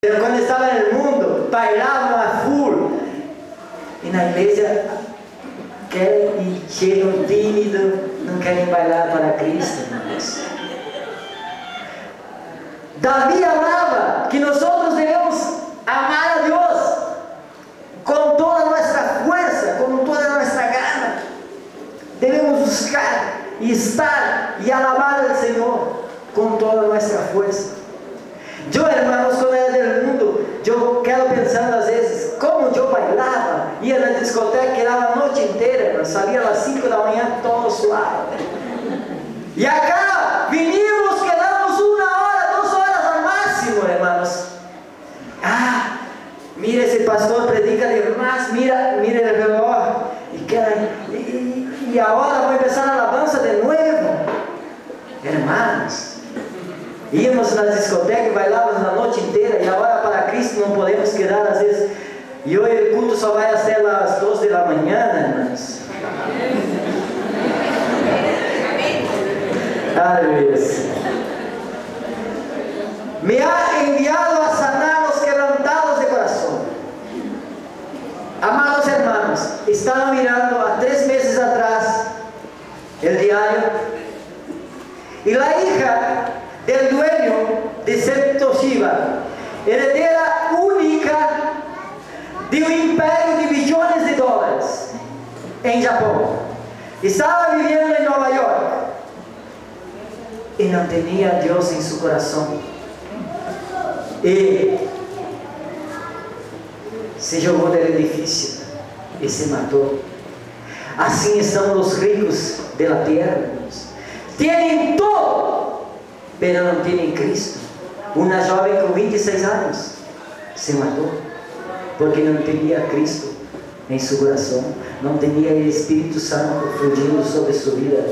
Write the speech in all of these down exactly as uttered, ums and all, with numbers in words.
Pero cuando estaban en el mundo, bailaban a full. Y na igreja, querem ir chegam tímido, não querem bailar para Cristo, irmãos. Davi hablaba que nosotros debemos amar a Dios con toda nuestra fuerza, con toda nuestra gana. Debemos buscar y estar y alabar al Señor con toda nuestra fuerza. Yo, hermanos, cuando era del mundo, yo quedo pensando às vezes como yo bailaba, ia na discoteca, quedava a noite inteira, hermanos, saía às cinco da manhã todo suave. E acá vinimos, quedamos uma hora, duas horas al máximo, hermanos. Ah, mira esse pastor predica demais, mira, mira el reloj, e queda, e, e, e agora vai começar a alabanza de novo, hermanos. Íamos na discoteca e bailávamos a noite inteira, e agora para Cristo não podemos quedar às vezes. E hoje o culto só vai até as doze da manhã, irmãos. Aleluia. Me ha enviado a sanar los quebrantados de corazón. Amados hermanos, estaba mirando há três meses atrás el diario, y la hija del dueño de Septoshiba, heredera única de un imperio de billones de dólares en Japón, estaba viviendo en Nueva York y no tenía a Dios en su corazón, y se jogó del edificio y se mató. Así están los ricos de la tierra, hermanos. Tienen todo, pero não tem Cristo. Uma jovem com vinte e seis anos se matou porque não tinha Cristo em seu coração, não tinha o Espírito Santo fluindo sobre sua vida.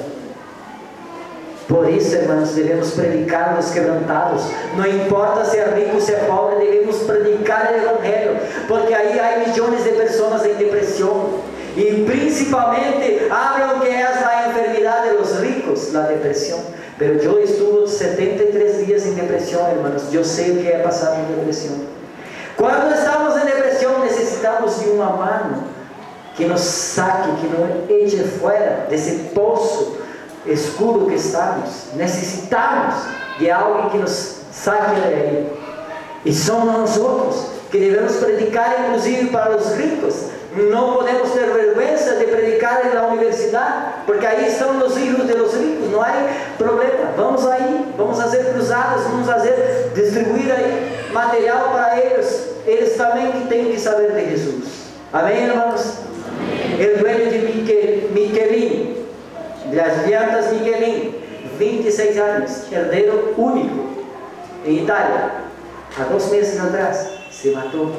Por isso, irmãos, devemos predicar nos quebrantados. Não importa se é rico ou se é pobre, devemos predicar o Evangelho, porque aí há milhões de pessoas em depressão. E principalmente hablan que é a enfermidade dos ricos, a depressão. Pero eu estuve setenta e três dias em depressão, irmãos. Eu sei o que é passar em depressão. Quando estamos em depressão, necessitamos de uma mano que nos saque, que nos eche fora desse poço escuro que estamos. Necessitamos de alguém que nos saque daí. E somos nós outros que devemos predicar, inclusive para os ricos. Não podemos ter vergonha de predicar na universidade, porque aí estão os filhos de los ricos, não há problema. Vamos aí, vamos fazer cruzadas, vamos fazer, distribuir aí material para eles. Eles também têm que saber de Jesus. Amém, irmãos? Amém. O dueño de Michelin, das llantas Michelin, vinte e seis anos, herdeiro único, em Itália, há dois meses atrás, se matou.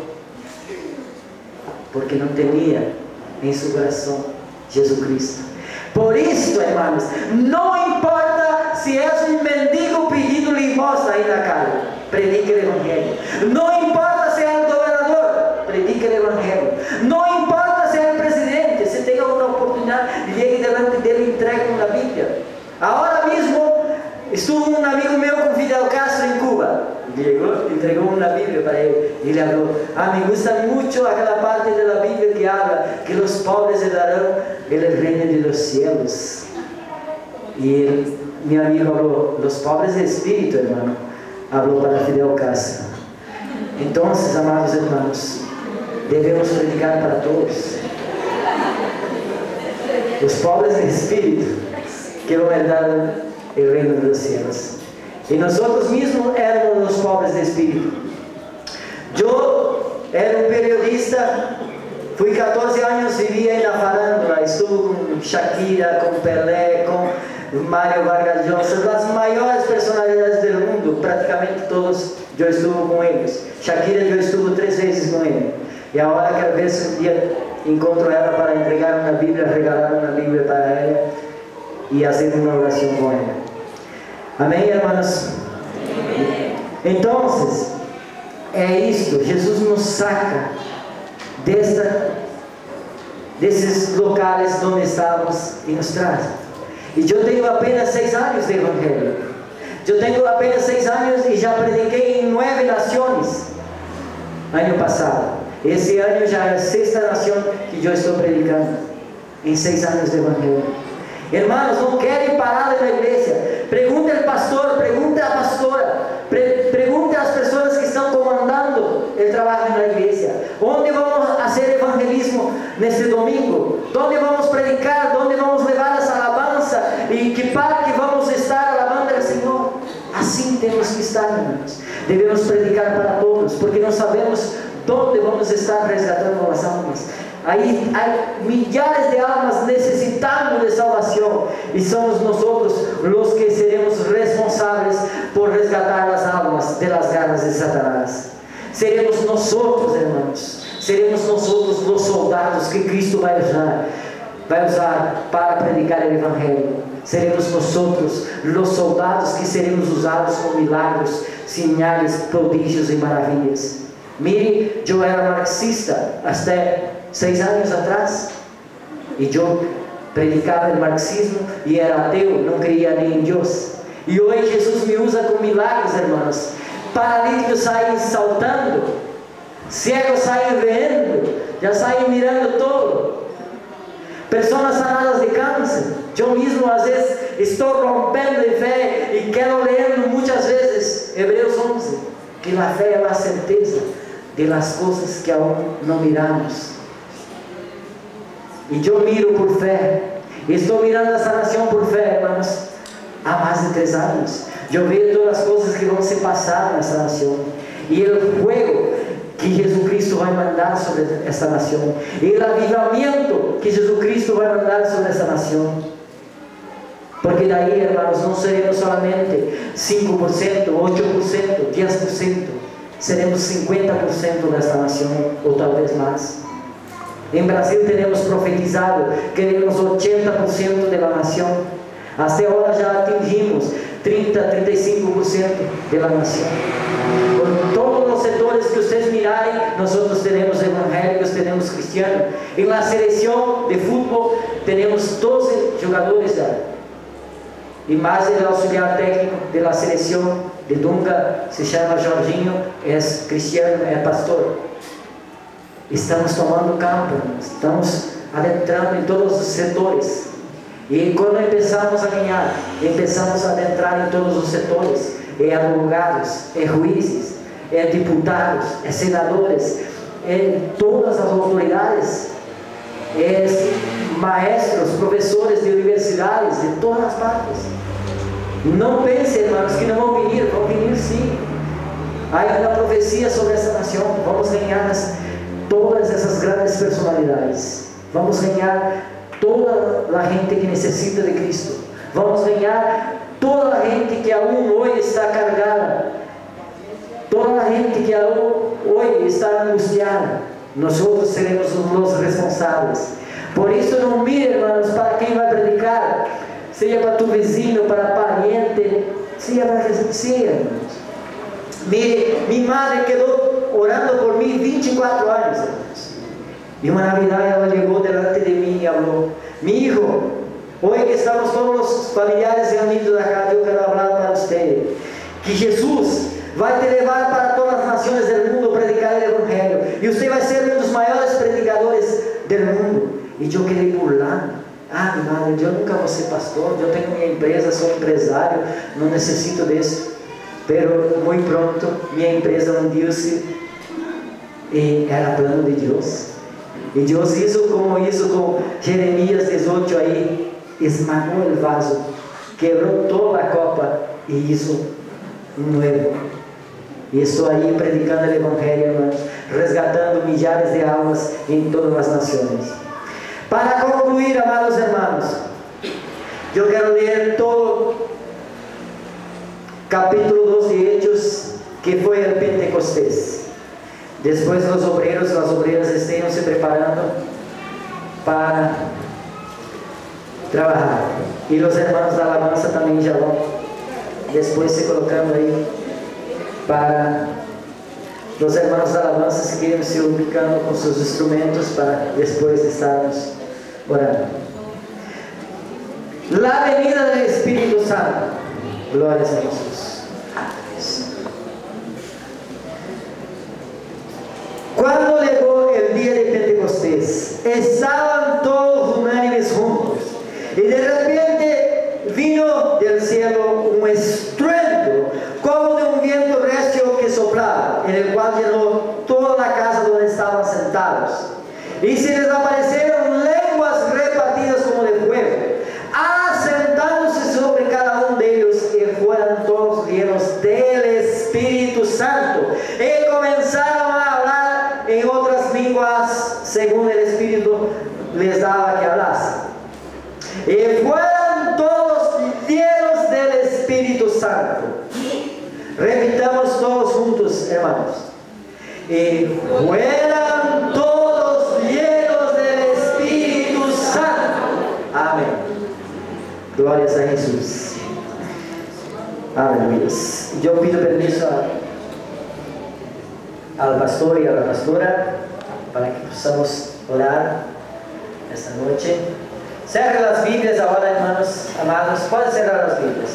Porque não tinha em seu coração Jesus Cristo. Por isso, irmãos, não importa se és um mendigo pedindo limosna aí na calle, predique o Evangelho. Não importa se é o governador, predique o Evangelho. Não importa se é o presidente, se tenha uma oportunidade, llegue delante dele e entregue uma Bíblia. Agora mesmo, estuvo um amigo meu com Fidel Castro em Cuba. Llegó, entregó una Biblia para él y le habló. Ah, me gusta mucho aquella parte de la Biblia que habla que los pobres heredarán el reino de los cielos. Y él, mi amigo habló, los pobres de espíritu, hermano, habló para Fidel Castro. Entonces, amados hermanos, debemos predicar para todos. Los pobres de espíritu que van a heredar el reino de los cielos. E nós mesmos éramos os pobres de espírito. Eu era um periodista, fui catorze anos, vivia na farândola, estuve com Shakira, com Pelé, com Mário Vargas Llosa, as maiores personalidades do mundo, praticamente todos eu estuve com eles. Shakira eu estuve três vezes com ele. E agora quero ver se um dia encontro ela para entregar uma Bíblia, regalar uma Bíblia para ela e fazer uma oração com ela. Amém, irmãos? Então, é isto. Jesus nos saca desta, desses locais onde estávamos e nos traz. E eu tenho apenas seis anos de Evangelho. Eu tenho apenas seis anos e já prediquei em nove nações. Año passado. Esse ano já é a sexta nação que eu estou predicando. Em seis anos de evangelho. Hermanos, não querem parar na igreja. Pergunte ao pastor, pergunte à pastora, pre pergunte às pessoas que estão comandando o trabalho na igreja. Onde vamos fazer evangelismo neste domingo? Onde vamos predicar? Onde vamos levar essa alabança? E que parque vamos estar alabando ao Senhor? Assim temos que estar, irmãos. Devemos predicar para todos, porque não sabemos onde vamos estar resgatando as almas. Aí há milhares de almas necessitando de salvação, e somos nós os que seremos responsáveis por resgatar as almas das garras de Satanás. Seremos nós, irmãos, seremos nós os soldados que Cristo vai usar, vai usar para predicar o Evangelho. Seremos nós os soldados que seremos usados com milagres, sinais, prodígios e maravilhas. Mire, eu era marxista até seis anos atrás, e eu predicava o marxismo e era ateu, não cria nem em Deus. E hoje Jesus me usa com milagres, irmãos. Paralíticos saem saltando, cegos saem vendo, já saem mirando todo. Pessoas sanadas de câncer. Eu mesmo às vezes estou rompendo de fé e quero ler muitas vezes Hebreus onze, que a fé é a certeza de las coisas que aún não miramos. E eu miro por fé, estou mirando essa nação por fé, irmãos, há mais de três anos. Eu vejo todas as coisas que vão se passar nessa nação, e o fogo que Jesus Cristo vai mandar sobre esta nação, e o avivamento que Jesus Cristo vai mandar sobre essa nação. Porque daí, irmãos, não seremos solamente cinco por cento, oito por cento, dez por cento, seremos cinquenta por cento desta nação, ou talvez mais. Em Brasil temos profetizado que teremos oitenta por cento da nação. Até agora já atingimos trinta, trinta e cinco por cento da nação. Com todos os setores que vocês mirarem, nós teremos evangélicos, teremos cristianos. Em la seleção de futebol, temos doze jogadores da. E mais o auxiliar técnico da seleção de Dunga, se chama Jorginho, é cristiano, é pastor. Estamos tomando campo, estamos adentrando em todos os setores. E quando começamos a ganhar, começamos a adentrar em todos os setores. É advogados, é juízes, é deputados, é senadores, é todas as autoridades, é maestros, professores de universidades, de todas as partes. Não pensem, irmãos, que não vão vir, vão vir sim. Há uma profecia sobre essa nação. Vamos ganhar as todas essas grandes personalidades. Vamos ganhar toda a gente que necessita de Cristo. Vamos ganhar toda a gente que aún hoje está carregada. Toda a gente que aún hoje está angustiada. Nós outros seremos os responsáveis. Por isso não mire, irmãos, para quem vai predicar. Seja para tu vizinho, para pariente. Seja para que seja, irmãos. Mire, minha madre quedou orando por mim vinte e quatro anos, irmãos. E uma Navidad ela chegou delante de mim e falou: mi hijo, hoje que estamos todos os familiares reunidos acá, eu quero falar para você que Jesus vai te levar para todas as nações do mundo a predicar o Evangelho, e você vai ser um dos maiores predicadores do mundo. E eu queria burlar. Ah, minha madre, eu nunca vou ser pastor, eu tenho minha empresa, sou empresário, não necessito disso. Pero muito pronto, minha empresa hundiu-se e era plano de Deus. E Deus hizo como hizo com Jeremias dezoito aí, esmagou o vaso, quebrou toda a copa e hizo um novo. E estou aí predicando o Evangelho, irmãos, resgatando milhares de almas em todas as nações. Para concluir, amados irmãos, eu quero ler todo capítulo dos de Hechos, que foi o Pentecostés. Depois os obreiros, as obreiras estejam se preparando para trabalhar. E os irmãos da alabança também já vão depois se colocando aí para os irmãos da alabança seguirem se ubicando com seus instrumentos para depois estarmos orando. La venida do Espírito Santo. Glórias a Jesus. estaban todos unánimes juntos. Y de repente vino del cielo un estruendo, como de un viento recio que soplaba, en el cual llenó toda la casa donde estaban sentados. Y se les aparecieron lenguas repartidas como de fuego, asentándose sobre cada uno de ellos, y fueron todos llenos del Espíritu Santo, y comenzaron a hablar en otras lenguas según el Espíritu les daba que hablasen. Y fueron todos llenos del Espíritu Santo. Repitamos todos juntos, hermanos. Y fueron todos llenos del Espíritu Santo. Amén. Glorias a Jesús. Aleluya. Yo pido permiso a, al pastor y a la pastora para que podamos orar esta noche. Cierren las Biblias ahora, hermanos amados. Pueden cerrar las Biblias.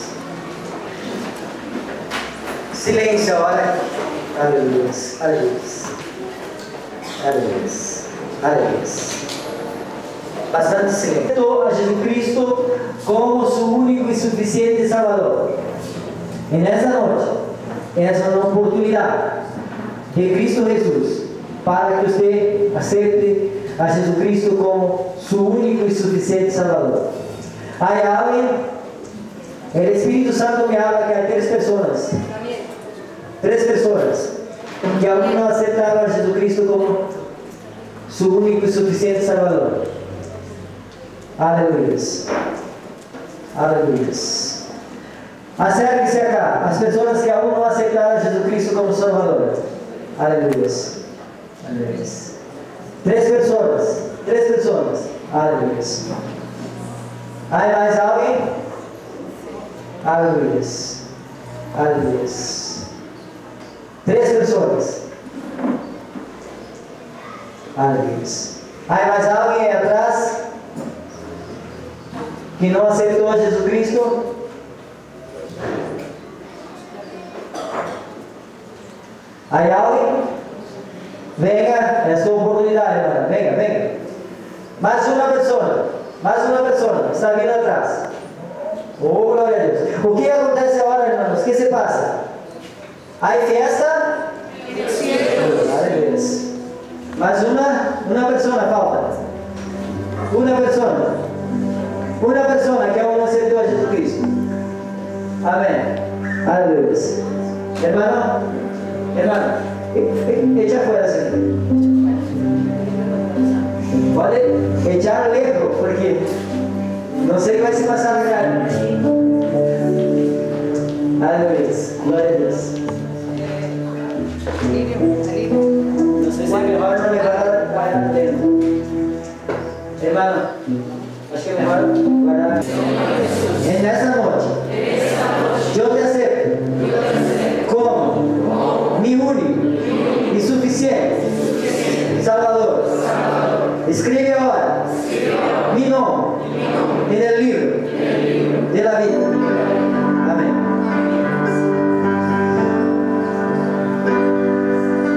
Silencio ahora. Aleluya. Aleluya. Aleluya. Aleluya. Bastante silencio. A Jesucristo como su único y suficiente Salvador. En esta noche es una oportunidad de Cristo Jesús para que usted acepte a Jesucristo como su único y suficiente Salvador. ¿Hay alguien? El Espíritu Santo me habla que hay tres personas. Tres personas que aún no aceptaron a Jesucristo como su único y suficiente Salvador. Aleluya. Aleluya. Acérquese acá, as personas que aún no aceptaron a Jesucristo como Salvador. Aleluya. Aleluya. Tres personas, tres personas. Aleluya. ¿Hay más alguien? Aleluya. Aleluya. Tres personas. Aleluya. ¿Hay más alguien atrás que no aceptó a Jesucristo? ¿Hay alguien? Venga, es tu oportunidad, hermana. Venga, venga. Más una persona. Más una persona. Está bien atrás. Oh, gloria a Dios. ¿O qué acontece ahora, hermanos? ¿Qué se pasa? ¿Hay fiesta? Aleluya. Más una, una persona falta. Una persona. Una persona que aún no aceptó a Jesucristo. Amén. Aleluya. Hermano, hermano, echa fuera así. Vale, echar lejos, porque no sé qué va a pasar acá. Aleluya. Gloria a Dios. No sé si mejor no me va a guardar dentro. Hermano, acho que é melhor guardar. En esta noche, yo te acepto como mi único y suficiente Salvador. Escribe ahora mi nombre en el libro de la vida. Amén.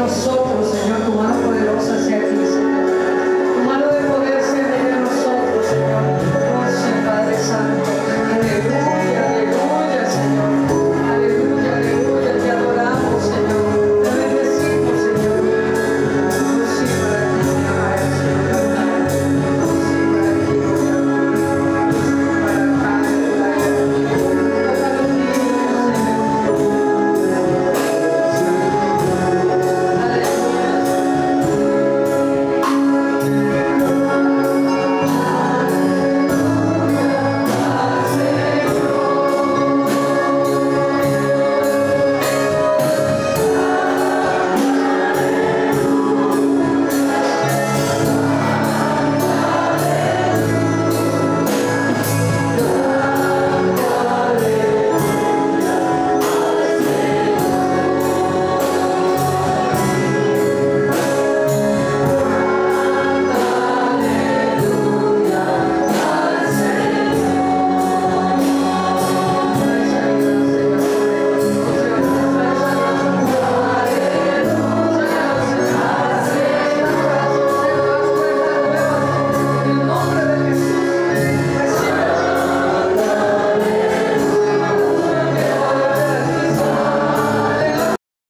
nosotros,